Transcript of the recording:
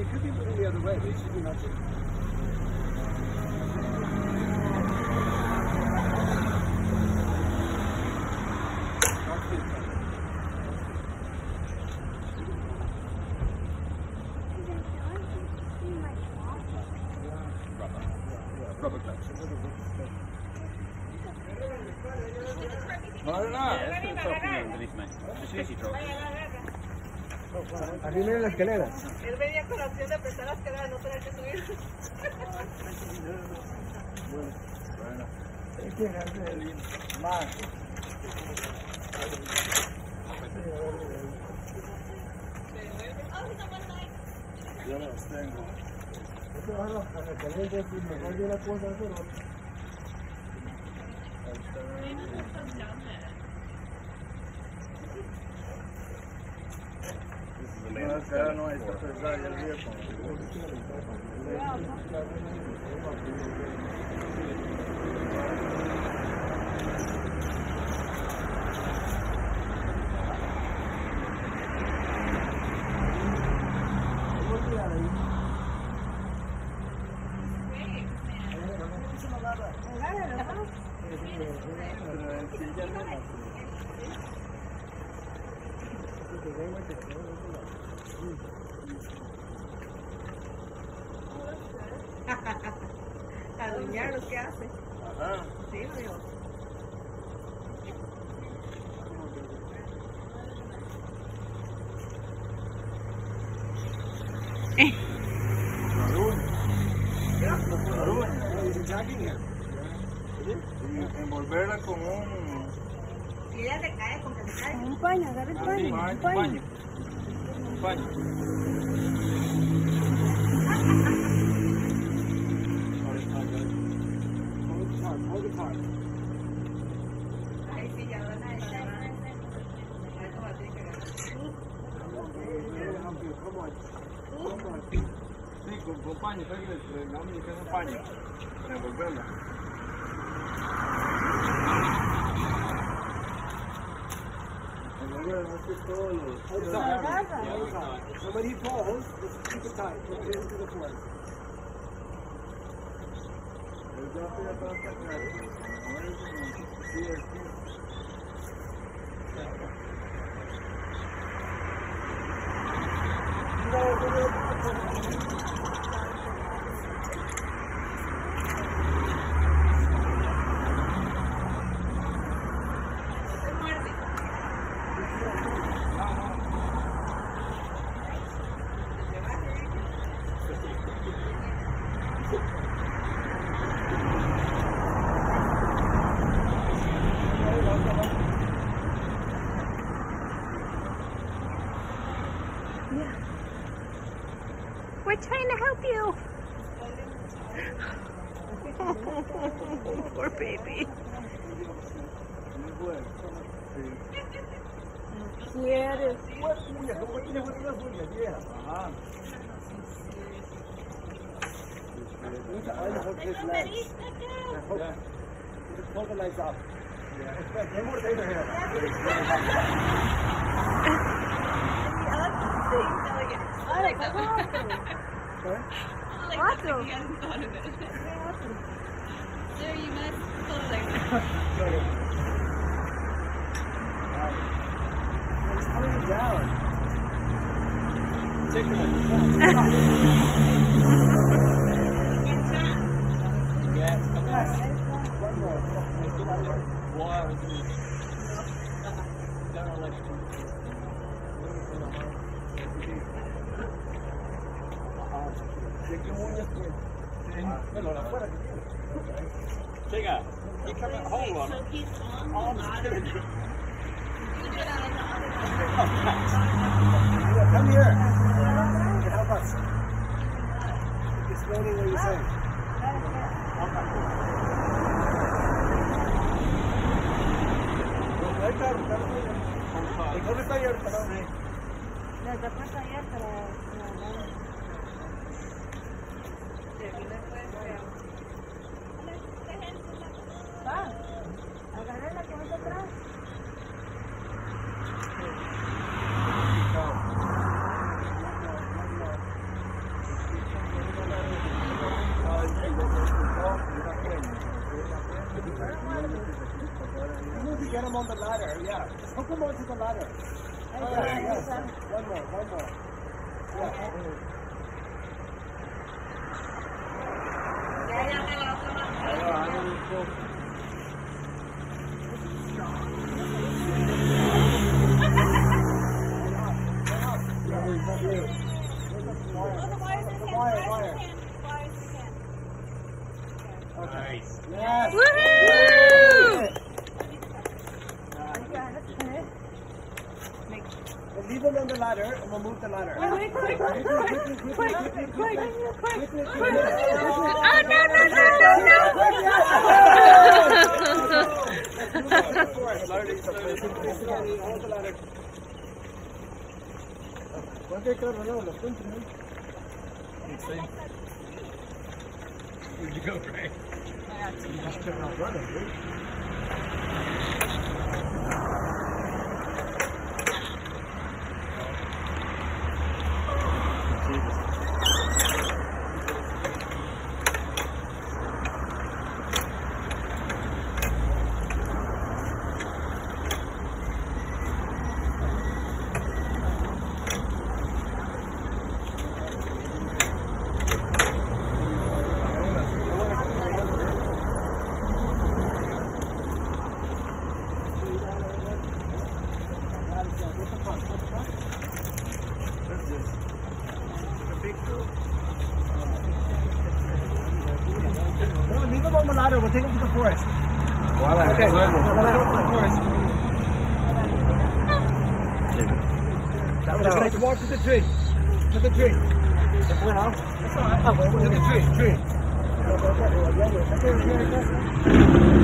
could be moving the other way, but it should be not too. Rubber clutch. No, aquí viene la escalera. Él venía con la opción de apretar la escalera, no tener que subir. Bueno. Es que hacer más. Yo los tengo. Esto va a los calientes y mejor de una cosa hacer otra. No, está pesada el viejo. Aduñar lo que hace. Ajá. Sí, amigo. Envolverla con un... Y ella se cae, con que se cae. Un paño, agarra el paño. Un paño. Ahí sí, ya van a echar. Eso va a tener que agarrar. Sí, con paño, le damos un paño para envolverla. Somebody falls, just keep it tight, put it into the floor. We're trying to help you. Poor baby. ¿Quieres? Pull the legs up. Yeah. More later here. Awesome. He hasn't thought of it. Sir, you must pull the legs. It's coming down. Take it. Yes, come on. One more. One. Chica, you come at hold on. So he's on the Come here. You can help us. Explaining what you're saying. ¿Dónde está abierto? La tapa está abierta. Agarra la que va atrás. Hook him onto the ladder. Yes. One more. Yeah. Wire. Nice. Yes. Woohoo! Leave him on the ladder and we'll move the ladder. Quick. Where'd you go, Frank? You just took off running, dude. No, leave him on the ladder. We'll take him to the forest. Okay. We'll let him to the forest. Let's walk to the tree. To the tree. To the tree.